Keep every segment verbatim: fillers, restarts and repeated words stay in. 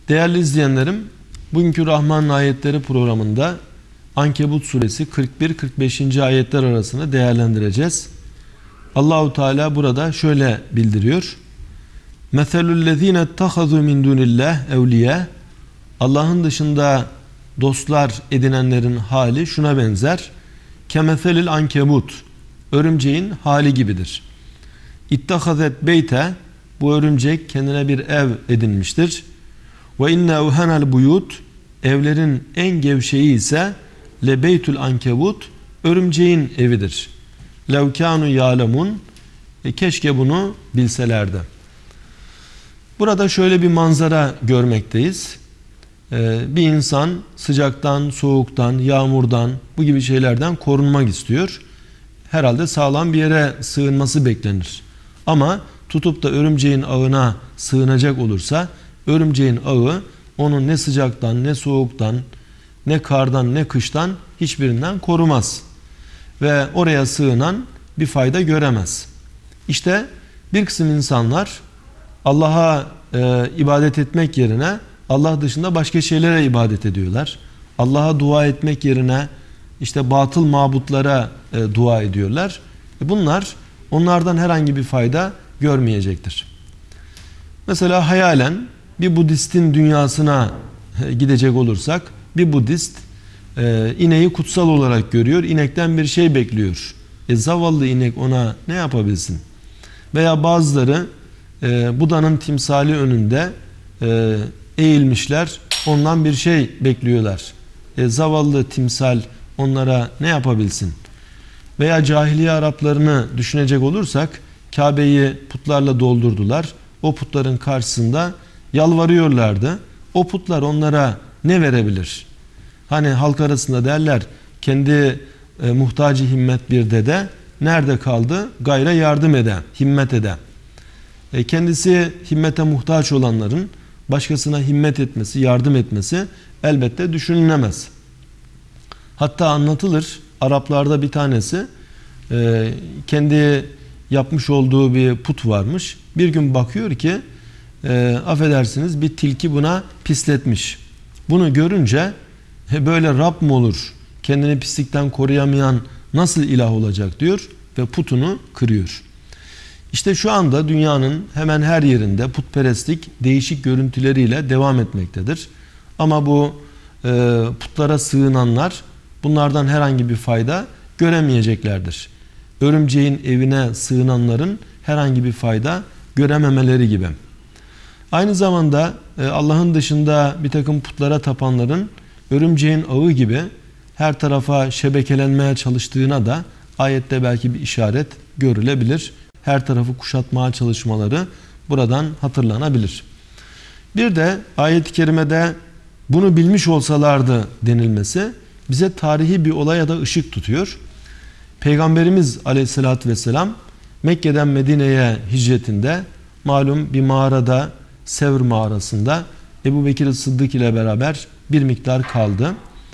Değerli izleyenlerim, bugünkü Rahman Ayetleri programında Ankebut suresi kırk bir kırk beş. ayetler arasında değerlendireceğiz. Allahu Teala burada şöyle bildiriyor. Meselü'llezine ittahazu min dunillah evliya. Allah'ın dışında dostlar edinenlerin hali şuna benzer. Kemeselil ankebut. Örümceğin hali gibidir. İttahazet beyte. Bu örümcek kendine bir ev edinmiştir. Ve inne evhenel buyut. Evlerin en gevşeği ise le beytul ankebut. Örümceğin evidir. Lev kânu yâlemun. E keşke bunu bilselerdi. Burada şöyle bir manzara görmekteyiz. Ee, bir insan sıcaktan, soğuktan, yağmurdan, bu gibi şeylerden korunmak istiyor. Herhalde sağlam bir yere sığınması beklenir. Ama tutup da örümceğin ağına sığınacak olursa, örümceğin ağı onu ne sıcaktan, ne soğuktan, ne kardan, ne kıştan hiçbirinden korumaz. Ve oraya sığınan bir fayda göremez. İşte bir kısım insanlar Allah'a e, ibadet etmek yerine Allah dışında başka şeylere ibadet ediyorlar. Allah'a dua etmek yerine işte batıl mabutlara e, dua ediyorlar. E bunlar onlardan herhangi bir fayda görmeyecektir. Mesela hayalen bir Budistin dünyasına e, gidecek olursak, bir Budist e, ineği kutsal olarak görüyor, inekten bir şey bekliyor. E zavallı inek ona ne yapabilsin? Veya bazıları e, Buda'nın timsali önünde e, eğilmişler, ondan bir şey bekliyorlar. E, zavallı timsal onlara ne yapabilsin? Veya cahiliye Araplarını düşünecek olursak, Kabe'yi putlarla doldurdular. O putların karşısında yalvarıyorlardı. O putlar onlara ne verebilir? Hani halk arasında derler, kendi e, muhtacı himmet bir dede nerede kaldı? Gayre yardım ede, himmet ede. E, kendisi himmete muhtaç olanların başkasına himmet etmesi, yardım etmesi elbette düşünülemez. Hatta anlatılır, Araplarda bir tanesi e, kendi yapmış olduğu bir put varmış. Bir gün bakıyor ki e, affedersiniz bir tilki buna pisletmiş. Bunu görünce he, böyle Rab mı olur? Kendini pislikten koruyamayan nasıl ilah olacak diyor ve putunu kırıyor. İşte şu anda dünyanın hemen her yerinde putperestlik değişik görüntüleriyle devam etmektedir. Ama bu e, putlara sığınanlar bunlardan herhangi bir fayda göremeyeceklerdir. Örümceğin evine sığınanların herhangi bir fayda görememeleri gibi. Aynı zamanda e, Allah'ın dışında bir takım putlara tapanların örümceğin ağı gibi her tarafa şebekelenmeye çalıştığına da ayette belki bir işaret görülebilir. Her tarafı kuşatmaya çalışmaları buradan hatırlanabilir. Bir de ayet-i kerimede bunu bilmiş olsalardı denilmesi bize tarihi bir olaya da ışık tutuyor. Peygamberimiz Aleyhisselatü Vesselam Mekke'den Medine'ye hicretinde malum bir mağarada, Sevr mağarasında Ebu Bekir Sıddık ile beraber bir miktar kaldı.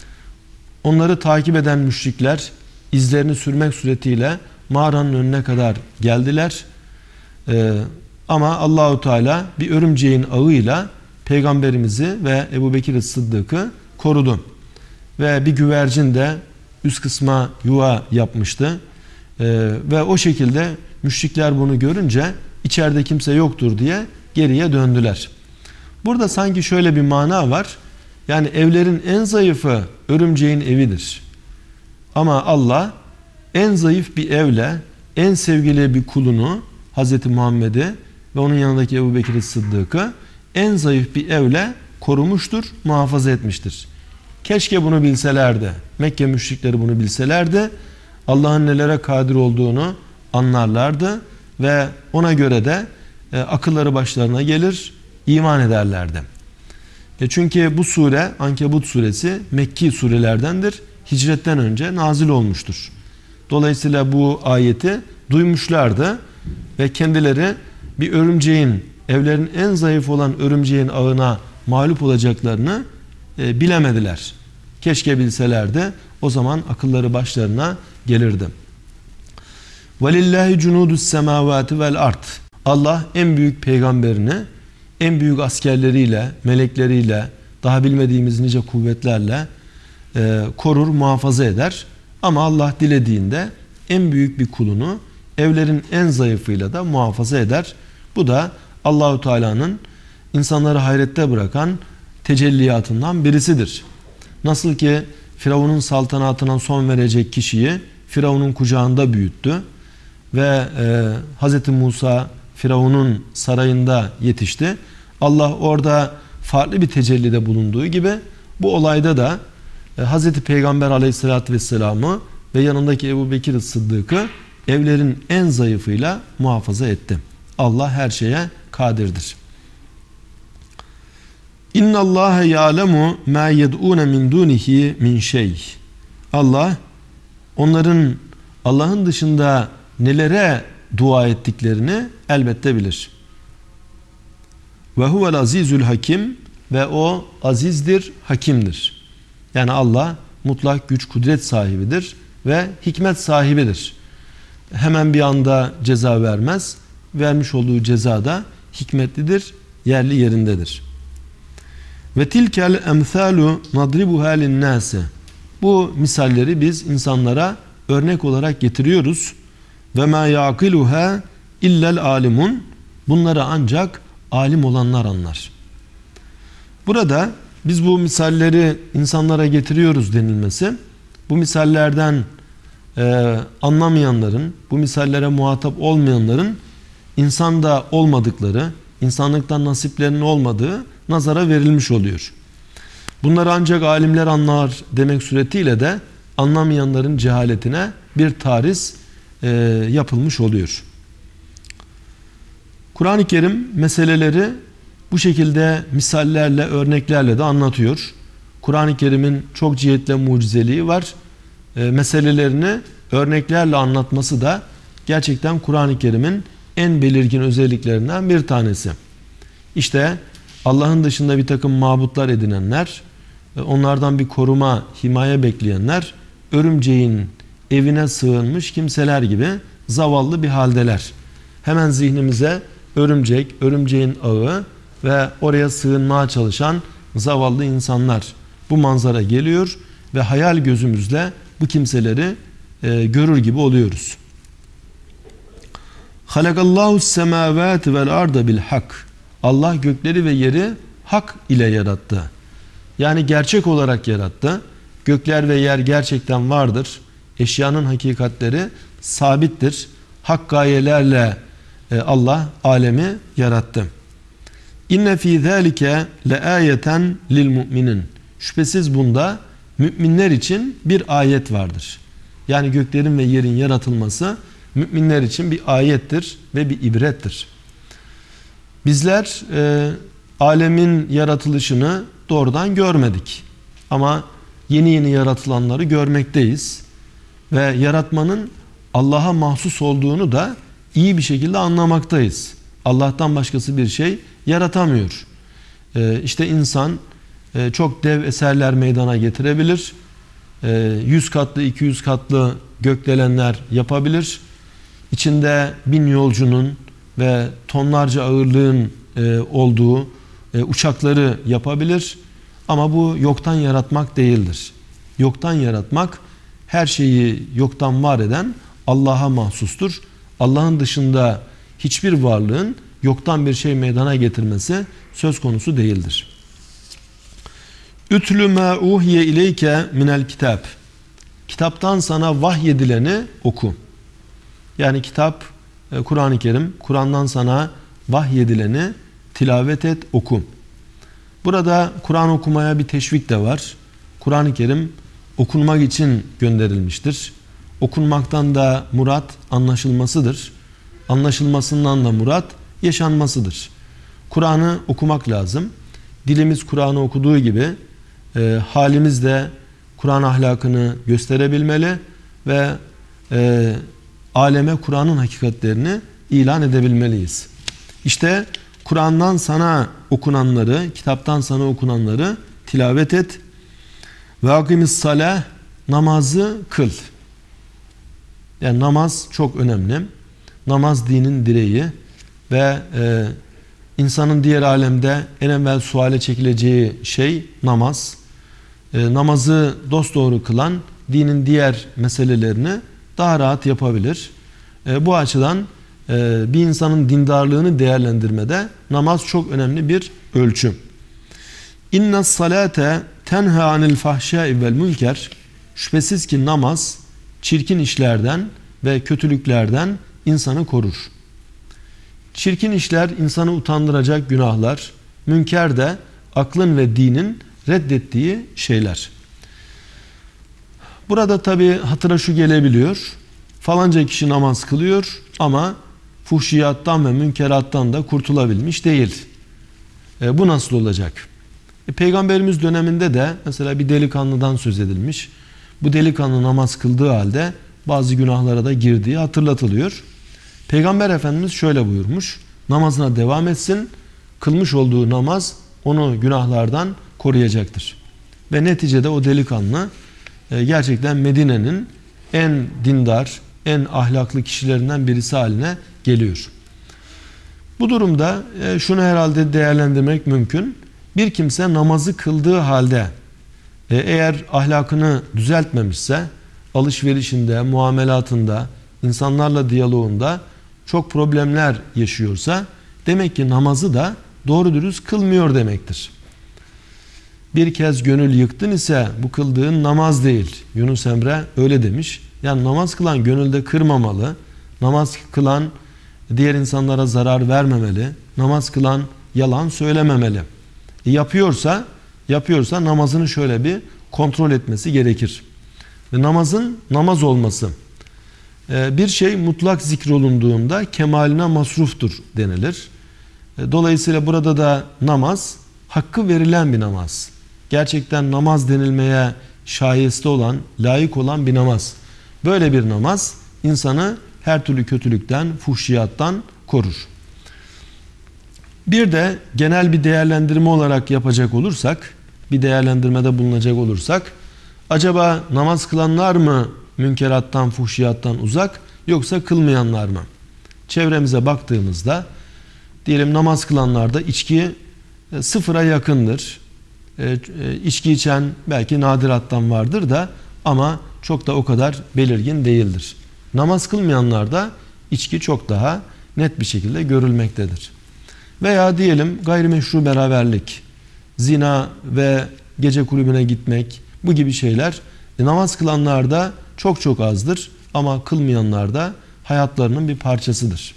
Onları takip eden müşrikler izlerini sürmek suretiyle mağaranın önüne kadar geldiler. Ee, ama Allahu Teala bir örümceğin ağıyla Peygamberimizi ve Ebu Bekir Sıddık'ı korudu. Ve bir güvercin de üst kısma yuva yapmıştı. Ee, ve o şekilde müşrikler bunu görünce içeride kimse yoktur diye geriye döndüler. Burada sanki şöyle bir mana var. Yani evlerin en zayıfı örümceğin evidir. Ama Allah en zayıf bir evle en sevgili bir kulunu Hazreti Muhammed'i ve onun yanındaki Ebu Bekir Sıddık'ı en zayıf bir evle korumuştur, muhafaza etmiştir. Keşke bunu bilselerdi. Mekke müşrikleri bunu bilselerdi. Allah'ın nelere kadir olduğunu anlarlardı ve ona göre de e, akılları başlarına gelir, iman ederlerdi. E çünkü bu sure, Ankebut suresi Mekki surelerdendir. Hicretten önce nazil olmuştur. Dolayısıyla bu ayeti duymuşlardı ve kendileri bir örümceğin, evlerin en zayıf olan örümceğin ağına mağlup olacaklarını e, bilemediler. Keşke bilselerdi, o zaman akılları başlarına gelirdi. وَلِلَّهِ جُنُودُ السَّمَاوَاتِ وَالْاَرْضِ Allah en büyük peygamberini en büyük askerleriyle, melekleriyle, daha bilmediğimiz nice kuvvetlerle e, korur, muhafaza eder. Ama Allah dilediğinde en büyük bir kulunu evlerin en zayıfıyla da muhafaza eder. Bu da Allahu Teala'nın insanları hayrette bırakan tecelliyatından birisidir. Nasıl ki Firavun'un saltanatına son verecek kişiyi Firavun'un kucağında büyüttü ve e, Hz. Musa Firavun'un sarayında yetişti. Allah orada farklı bir tecellide bulunduğu gibi bu olayda da e, Hz. Peygamber Aleyhisselatü Vesselam'ı ve yanındaki Ebu Bekir Sıddık'ı evlerin en zayıfıyla muhafaza etti. Allah her şeye kadirdir. İnna Allahe ya'lemu ma yed'un min dunihi min şey. Allah onların Allah'ın dışında nelere dua ettiklerini elbette bilir. Ve huvel azizül hakim, ve o azizdir, hakimdir. Yani Allah mutlak güç, kudret sahibidir ve hikmet sahibidir. Hemen bir anda ceza vermez. Vermiş olduğu ceza da hikmetlidir, yerli yerindedir. Ve tilkel emsalu nadribuha linnâse. Bu misalleri biz insanlara örnek olarak getiriyoruz. Ve ma yaqiluha illel alimun. Bunları ancak alim olanlar anlar. Burada biz bu misalleri insanlara getiriyoruz denilmesi, bu misallerden e, anlamayanların, bu misallere muhatap olmayanların insanda olmadıkları, insanlıktan nasiplerinin olmadığı nazara verilmiş oluyor. Bunları ancak alimler anlar demek suretiyle de anlamayanların cehaletine bir tariz e, yapılmış oluyor. Kur'an-ı Kerim meseleleri bu şekilde misallerle, örneklerle de anlatıyor. Kur'an-ı Kerim'in çok cihetle mucizeliği var. E, meselelerini örneklerle anlatması da gerçekten Kur'an-ı Kerim'in en belirgin özelliklerinden bir tanesi. İşte Allah'ın dışında bir takım mabutlar edinenler, onlardan bir koruma, himaye bekleyenler, örümceğin evine sığınmış kimseler gibi zavallı bir haldeler. Hemen zihnimize örümcek, örümceğin ağı ve oraya sığınmaya çalışan zavallı insanlar, bu manzara geliyor ve hayal gözümüzle bu kimseleri e, görür gibi oluyoruz. Halakallahu semavati vel arda bil hak. Allah gökleri ve yeri hak ile yarattı. Yani gerçek olarak yarattı. Gökler ve yer gerçekten vardır. Eşyanın hakikatleri sabittir. Hak gayelerle Allah alemi yarattı. İnne fî zâlike leâyeten lil mu'minin. Şüphesiz bunda müminler için bir ayet vardır. Yani göklerin ve yerin yaratılması müminler için bir ayettir ve bir ibrettir. Bizler e, alemin yaratılışını doğrudan görmedik. Ama yeni yeni yaratılanları görmekteyiz. Ve yaratmanın Allah'a mahsus olduğunu da iyi bir şekilde anlamaktayız. Allah'tan başkası bir şey yaratamıyor. E, işte insan e, çok dev eserler meydana getirebilir. E, yüz katlı, iki yüz katlı gökdelenler yapabilir. İçinde bin yolcunun ve tonlarca ağırlığın e, olduğu e, uçakları yapabilir. Ama bu yoktan yaratmak değildir. Yoktan yaratmak, her şeyi yoktan var eden Allah'a mahsustur. Allah'ın dışında hiçbir varlığın yoktan bir şey meydana getirmesi söz konusu değildir. Ütlü ma uhiye ileyke minel kitab. Kitaptan sana vahyedileni oku. Yani kitap, Kur'an-ı Kerim, Kur'an'dan sana vahyedileni tilavet et, oku. Burada Kur'an okumaya bir teşvik de var. Kur'an-ı Kerim okunmak için gönderilmiştir. Okunmaktan da murat anlaşılmasıdır. Anlaşılmasından da murat yaşanmasıdır. Kur'an'ı okumak lazım. Dilimiz Kur'an'ı okuduğu gibi e, halimiz de Kur'an ahlakını gösterebilmeli ve e, aleme Kur'an'ın hakikatlerini ilan edebilmeliyiz. İşte Kur'an'dan sana okunanları, kitaptan sana okunanları tilavet et. Ve akimis salah, namazı kıl. Yani namaz çok önemli. Namaz dinin direği ve e, İnsanın diğer alemde en evvel suale çekileceği şey namaz. E, namazı dosdoğru kılan dinin diğer meselelerini daha rahat yapabilir. E, bu açıdan e, bir insanın dindarlığını değerlendirmede namaz çok önemli bir ölçü. İnne salate tenha anil fahşai vel münker. Şüphesiz ki namaz çirkin işlerden ve kötülüklerden insanı korur. Çirkin işler insanı utandıracak günahlar, münker de aklın ve dinin reddettiği şeyler. Burada tabi hatıra şu gelebiliyor. Falanca kişi namaz kılıyor ama fuhşiyattan ve münkerattan da kurtulabilmiş değil. E, bu nasıl olacak? E, Peygamberimiz döneminde de mesela bir delikanlıdan söz edilmiş. Bu delikanlı namaz kıldığı halde bazı günahlara da girdiği hatırlatılıyor. Peygamber Efendimiz şöyle buyurmuş: namazına devam etsin, kılmış olduğu namaz onu günahlardan koruyacaktır. Ve neticede o delikanlı gerçekten Medine'nin en dindar, en ahlaklı kişilerinden birisi haline geliyor. Bu durumda şunu herhalde değerlendirmek mümkün. Bir kimse namazı kıldığı halde eğer ahlakını düzeltmemişse, alışverişinde, muamelatında, insanlarla diyaloğunda çok problemler yaşıyorsa, demek ki namazı da doğru dürüst kılmıyor demektir. Bir kez gönül yıktın ise bu kıldığın namaz değil. Yunus Emre öyle demiş. Yani namaz kılan gönülde kırmamalı, namaz kılan diğer insanlara zarar vermemeli, namaz kılan yalan söylememeli. E yapıyorsa, yapıyorsa namazını şöyle bir kontrol etmesi gerekir. Ve namazın namaz olması. Bir şey mutlak zikrolunduğunda kemaline masruftur denilir. Dolayısıyla burada da namaz hakkı verilen bir namaz. Gerçekten namaz denilmeye şayeste olan, layık olan bir namaz. Böyle bir namaz insanı her türlü kötülükten, fuhşiyattan korur. Bir de genel bir değerlendirme olarak yapacak olursak, bir değerlendirmede bulunacak olursak, acaba namaz kılanlar mı münkerattan, fuhşiyattan uzak, yoksa kılmayanlar mı? Çevremize baktığımızda diyelim namaz kılanlarda içki sıfıra yakındır. E, içki içen belki nadirattan vardır da ama çok da o kadar belirgin değildir. Namaz kılmayanlarda içki çok daha net bir şekilde görülmektedir. Veya diyelim gayrimeşru beraberlik, zina ve gece kulübüne gitmek, bu gibi şeyler e, namaz kılanlarda çok çok azdır ama kılmayanlarda hayatlarının bir parçasıdır.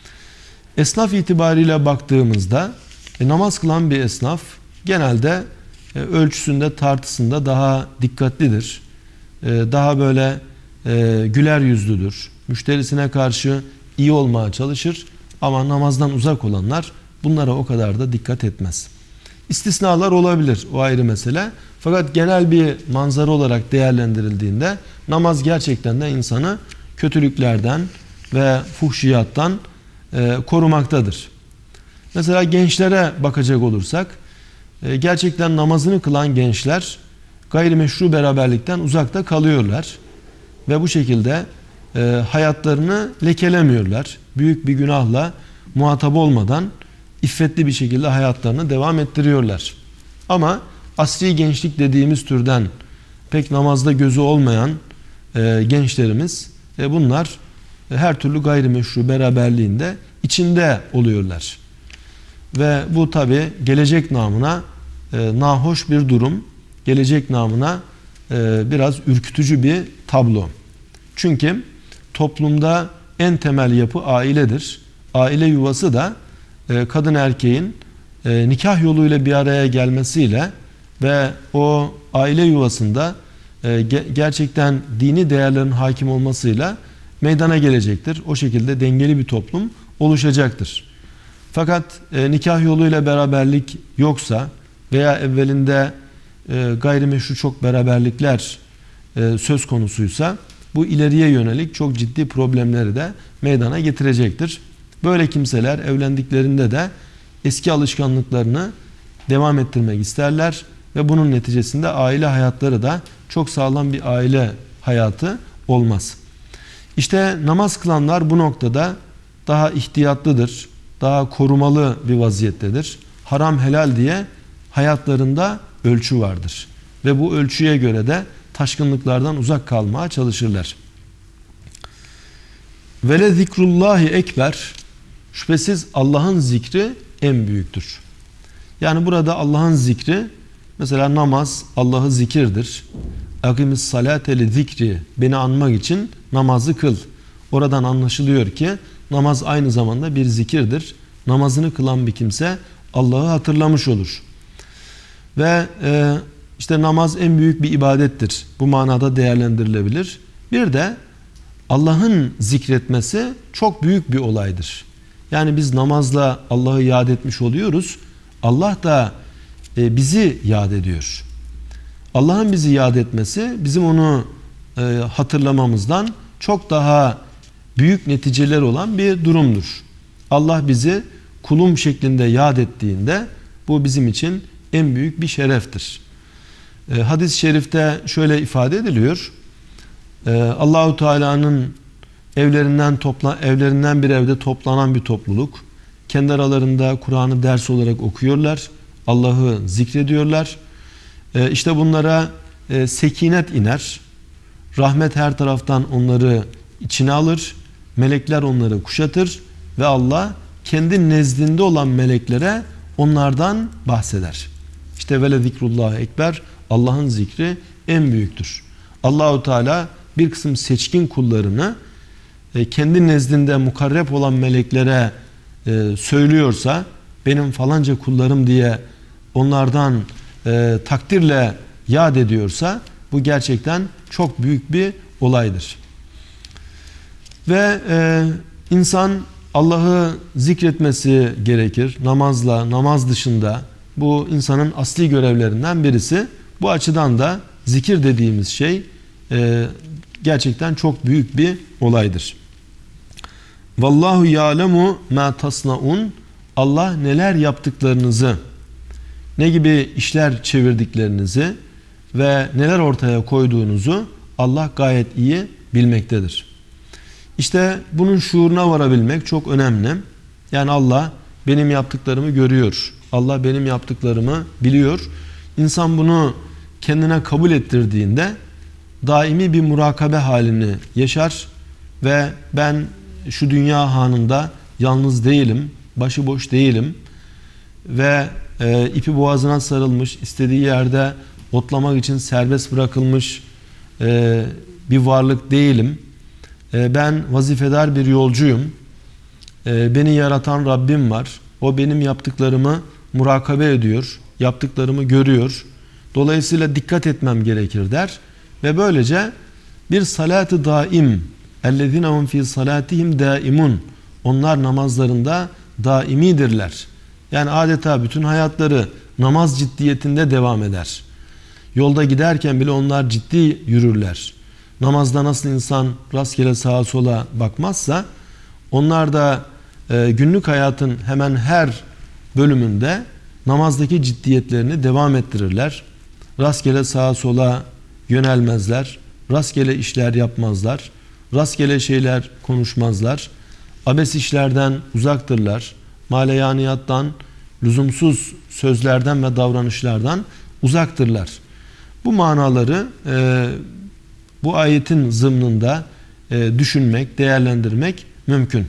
Esnaf itibariyle baktığımızda e, namaz kılan bir esnaf genelde e, ölçüsünde, tartısında daha dikkatlidir. E, daha böyle e, güler yüzlüdür. Müşterisine karşı iyi olmaya çalışır ama namazdan uzak olanlar bunlara o kadar da dikkat etmez. İstisnalar olabilir, o ayrı mesele. Fakat genel bir manzara olarak değerlendirildiğinde namaz gerçekten de insanı kötülüklerden ve fuhşiyattan e, korumaktadır. Mesela gençlere bakacak olursak, e, gerçekten namazını kılan gençler gayrimeşru beraberlikten uzakta kalıyorlar. Ve bu şekilde e, hayatlarını lekelemiyorlar. Büyük bir günahla muhatap olmadan iffetli bir şekilde hayatlarını devam ettiriyorlar. Ama asri gençlik dediğimiz türden pek namazda gözü olmayan e, gençlerimiz e, bunlar e, her türlü gayrimeşru beraberliğinde içinde oluyorlar. Ve bu tabi gelecek namına e, nahoş bir durum, gelecek namına e, biraz ürkütücü bir tablo. Çünkü toplumda en temel yapı ailedir. Aile yuvası da e, kadın erkeğin e, nikah yoluyla bir araya gelmesiyle ve o aile yuvasında e, ge gerçekten dini değerlerin hakim olmasıyla meydana gelecektir. O şekilde dengeli bir toplum oluşacaktır. Fakat e, nikah yoluyla beraberlik yoksa veya evvelinde e, gayrimeşru çok beraberlikler e, söz konusuysa bu ileriye yönelik çok ciddi problemleri de meydana getirecektir. Böyle kimseler evlendiklerinde de eski alışkanlıklarını devam ettirmek isterler ve bunun neticesinde aile hayatları da çok sağlam bir aile hayatı olmaz. İşte namaz kılanlar bu noktada daha ihtiyatlıdır, daha korumalı bir vaziyettedir. Haram helal diye hayatlarında ölçü vardır. Ve bu ölçüye göre de taşkınlıklardan uzak kalmaya çalışırlar. Ve le zikrullahi ekber. Şüphesiz Allah'ın zikri en büyüktür. Yani burada Allah'ın zikri, mesela namaz Allah'ı zikirdir. Akimis salate li zikri, beni anmak için namazı kıl. Oradan anlaşılıyor ki namaz aynı zamanda bir zikirdir. Namazını kılan bir kimse Allah'ı hatırlamış olur. Ve e, işte namaz en büyük bir ibadettir. Bu manada değerlendirilebilir. Bir de Allah'ın zikretmesi çok büyük bir olaydır. Yani biz namazla Allah'ı yad etmiş oluyoruz. Allah da e, bizi yad ediyor. Allah'ın bizi yad etmesi bizim onu e, hatırlamamızdan çok daha büyük neticeler olan bir durumdur. Allah bizi kulum şeklinde yad ettiğinde bu bizim için en büyük bir şereftir. E, hadis-i şerifte şöyle ifade ediliyor. E, Allahu Teala'nın evlerinden topla evlerinden bir evde toplanan bir topluluk kendi aralarında Kur'an'ı ders olarak okuyorlar. Allah'ı zikrediyorlar. E, işte bunlara e, sekinet iner. Rahmet her taraftan onları içine alır. Melekler onları kuşatır ve Allah kendi nezdinde olan meleklere onlardan bahseder. İşte vele zikrullah ekber, Allah'ın zikri en büyüktür. Allahu Teala bir kısım seçkin kullarını e, kendi nezdinde mukarreb olan meleklere e, söylüyorsa, benim falanca kullarım diye onlardan e, takdirle yad ediyorsa, bu gerçekten çok büyük bir olaydır. Ve e, insan Allah'ı zikretmesi gerekir. Namazla, namaz dışında bu insanın asli görevlerinden birisi. Bu açıdan da zikir dediğimiz şey e, gerçekten çok büyük bir olaydır. Vallahu ya'lemu ma tasnaun. Allah neler yaptıklarınızı, ne gibi işler çevirdiklerinizi ve neler ortaya koyduğunuzu Allah gayet iyi bilmektedir. İşte bunun şuuruna varabilmek çok önemli. Yani Allah benim yaptıklarımı görüyor. Allah benim yaptıklarımı biliyor. İnsan bunu kendine kabul ettirdiğinde daimi bir murakabe halini yaşar ve ben şu dünya hanında yalnız değilim, başıboş değilim ve e, ipi boğazına sarılmış, istediği yerde otlamak için serbest bırakılmış e, bir varlık değilim. E, ben vazifedar bir yolcuyum. E, beni yaratan Rabbim var. O benim yaptıklarımı murakabe ediyor, yaptıklarımı görüyor. Dolayısıyla dikkat etmem gerekir der ve böylece bir salat-ı daim, ellezinehum fi salatihim daimun, onlar namazlarında daimidirler. Yani adeta bütün hayatları namaz ciddiyetinde devam eder. Yolda giderken bile onlar ciddi yürürler. Namazda nasıl insan rastgele sağa sola bakmazsa, onlar da e, günlük hayatın hemen her bölümünde namazdaki ciddiyetlerini devam ettirirler. Rastgele sağa sola yönelmezler. Rastgele işler yapmazlar. Rastgele şeyler konuşmazlar. Abes işlerden uzaktırlar. Maleyaniyattan, lüzumsuz sözlerden ve davranışlardan uzaktırlar. Bu manaları e, bu ayetin zımnında e, düşünmek, değerlendirmek mümkün.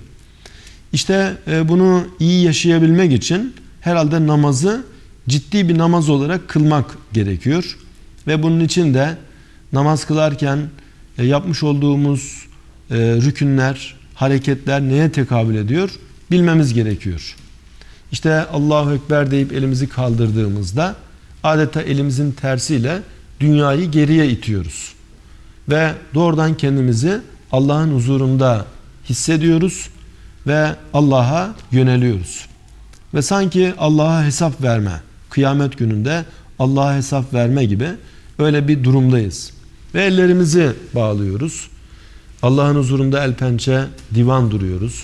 İşte e, bunu iyi yaşayabilmek için herhalde namazı ciddi bir namaz olarak kılmak gerekiyor. Ve bunun için de namaz kılarken e, yapmış olduğumuz e, rükünler, hareketler neye tekabül ediyor bilmemiz gerekiyor. İşte Allahu Ekber deyip elimizi kaldırdığımızda adeta elimizin tersiyle dünyayı geriye itiyoruz. Ve doğrudan kendimizi Allah'ın huzurunda hissediyoruz ve Allah'a yöneliyoruz. Ve sanki Allah'a hesap verme, kıyamet gününde Allah'a hesap verme gibi öyle bir durumdayız. Ve ellerimizi bağlıyoruz. Allah'ın huzurunda el pençe divan duruyoruz.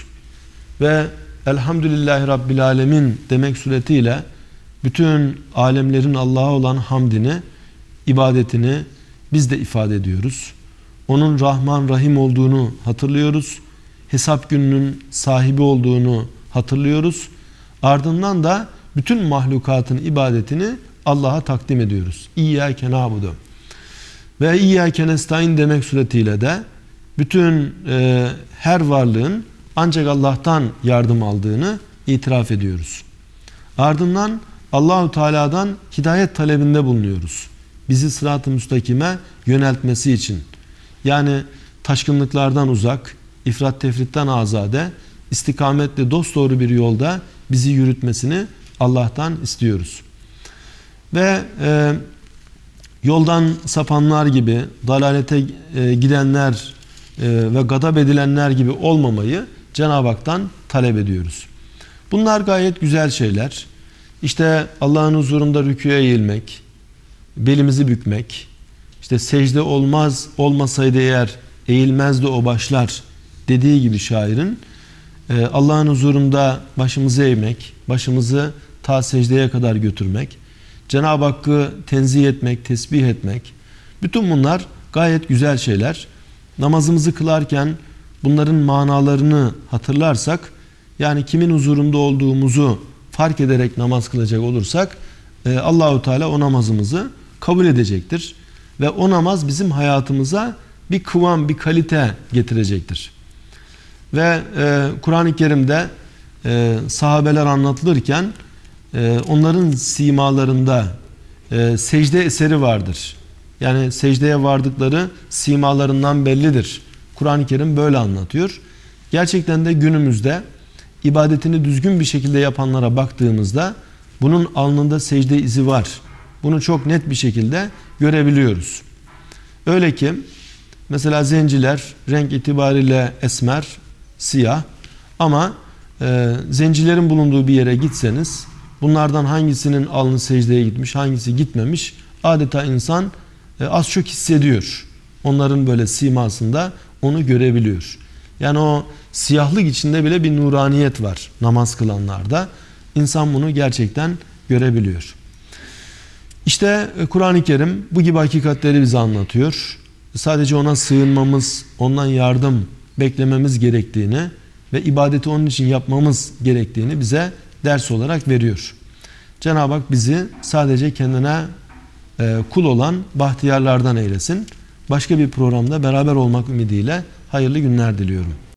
Ve Elhamdülillahi Rabbil Alemin demek suretiyle bütün alemlerin Allah'a olan hamdini, ibadetini biz de ifade ediyoruz. Onun Rahman Rahim olduğunu hatırlıyoruz. Hesap gününün sahibi olduğunu hatırlıyoruz. Ardından da bütün mahlukatın ibadetini Allah'a takdim ediyoruz. İyyâke na'budu ve İyyâke nestaîn demek suretiyle de bütün e, her varlığın ancak Allah'tan yardım aldığını itiraf ediyoruz. Ardından Allahu Teala'dan hidayet talebinde bulunuyoruz. Bizi sırat-ı müstakime yöneltmesi için. Yani taşkınlıklardan uzak, ifrat tefritten azade, istikametli dosdoğru bir yolda bizi yürütmesini Allah'tan istiyoruz. Ve e, yoldan sapanlar gibi, dalalete e, gidenler e, ve gadab edilenler gibi olmamayı Cenab-ı Hak'tan talep ediyoruz. Bunlar gayet güzel şeyler. İşte Allah'ın huzurunda rükûya eğilmek, belimizi bükmek, işte secde olmaz olmasaydı eğer eğilmezdi o başlar dediği gibi şairin, Allah'ın huzurunda başımızı eğmek, başımızı ta secdeye kadar götürmek, Cenab-ı Hakk'ı tenzih etmek, tesbih etmek, bütün bunlar gayet güzel şeyler. Namazımızı kılarken bunların manalarını hatırlarsak, yani kimin huzurunda olduğumuzu fark ederek namaz kılacak olursak, Allahu Teala o namazımızı kabul edecektir ve o namaz bizim hayatımıza bir kıvam, bir kalite getirecektir. Ve e, Kur'an-ı Kerim'de e, sahabeler anlatılırken e, onların simalarında e, secde eseri vardır. Yani secdeye vardıkları simalarından bellidir. Kur'an-ı Kerim böyle anlatıyor. Gerçekten de günümüzde ibadetini düzgün bir şekilde yapanlara baktığımızda bunun alnında secde izi var. Bunu çok net bir şekilde görebiliyoruz. Öyle ki mesela zenciler renk itibariyle esmer, siyah ama e, zencilerin bulunduğu bir yere gitseniz bunlardan hangisinin alnı secdeye gitmiş, hangisi gitmemiş adeta insan e, az çok hissediyor. Onların böyle simasında onu görebiliyor. Yani o siyahlık içinde bile bir nuraniyet var namaz kılanlarda. İnsan bunu gerçekten görebiliyor. İşte Kur'an-ı Kerim bu gibi hakikatleri bize anlatıyor. Sadece ona sığınmamız, ondan yardım beklememiz gerektiğini ve ibadeti onun için yapmamız gerektiğini bize ders olarak veriyor. Cenab-ı Hak bizi sadece kendine e, kul olan bahtiyarlardan eylesin. Başka bir programda beraber olmak ümidiyle hayırlı günler diliyorum.